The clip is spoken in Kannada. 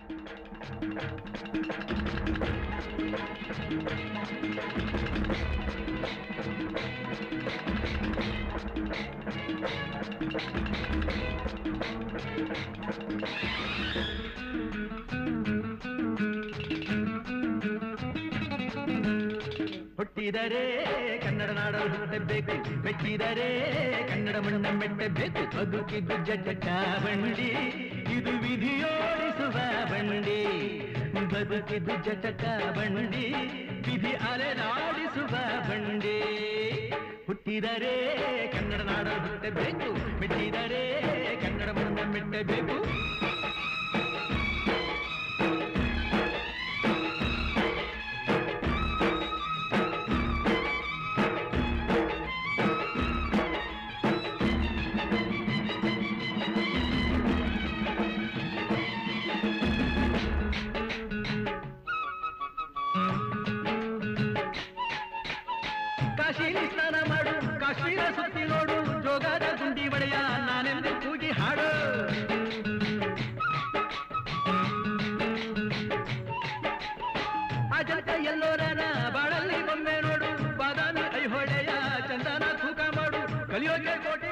ಹುಟ್ಟಿದರೆ ಕನ್ನಡ ನಾಡಲು ಹುಟ್ಟಬೇಕು, ಮೆಚ್ಚಿದರೆ ಕನ್ನಡ ಮಣ್ಣ ಮೆಟ್ಟಬೇಕು. ಬದುಕಿದ್ದು ಜಟ ಬಂಡಿ, ಇದು ವಿಧಿಯೋಡಿಸುವ ಬಂಡಿ. ಬದುಕಿದ್ದು ಜಟಕ ಬಂಡಿ, ವಿಧಿ ಅಲೆದಾಡಿಸುವ ಬಂಡಿ. ಹುಟ್ಟಿದರೆ ಕನ್ನಡ ನಾಡಲು ಹುಟ್ಟಬೇಕು, ಮೆಚ್ಚಿದರೆ ಕನ್ನಡ ಮಣ್ಣ ಮೆಟ್ಟಬೇಕು. ಕಾಶಿಲಿ ಸ್ನಾನ ಮಾಡು, ಕಾಶ್ಮೀರ ಸುತ್ತಿ ನೋಡು, ಜೋಗದ ಗುಂಡಿ ಒಡೆಯ ನಾನೆಂದು ಕೂಗಿ ಹಾಡು. ಅಜಂತ ಎಲ್ಲೋರನ ಬಾಳಲ್ಲಿ ಬೊಮ್ಮೆ ನೋಡು, ಬಾದಾಮಿ ಐಹೊಳೆಯ ಚಂದನ ತೂಕ ಮಾಡು. ಕಲಿಯೋಕೆ ಕೋಟೆ